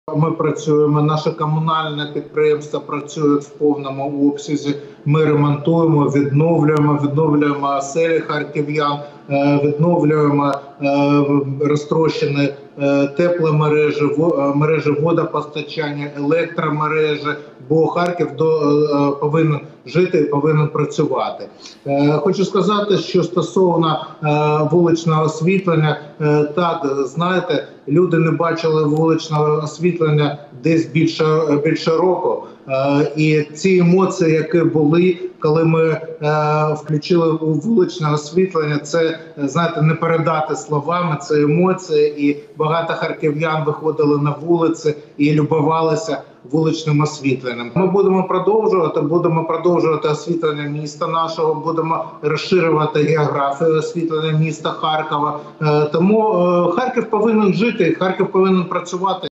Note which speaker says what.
Speaker 1: Ми працюємо, наше комунальне підприємство працює в повному обсязі. Ми ремонтуємо, відновлюємо оселі харків'ян, відновлюємо розтрощені тепломережі, мережі водопостачання, електромережі, бо Харків повинен жити і повинен працювати. Хочу сказати, що стосовно вуличного освітлення, так, знаєте, люди не бачили вуличного освітлення десь більше року. І ці емоції, які були, коли ми включили вуличне освітлення, це, знаєте, не передати словами, це емоції. І багато харків'ян виходили на вулиці і любувалися вуличним освітленням. Ми будемо продовжувати освітлення міста нашого, будемо розширювати географію освітлення міста Харкова. Тому Харків повинен жити, Харків повинен працювати.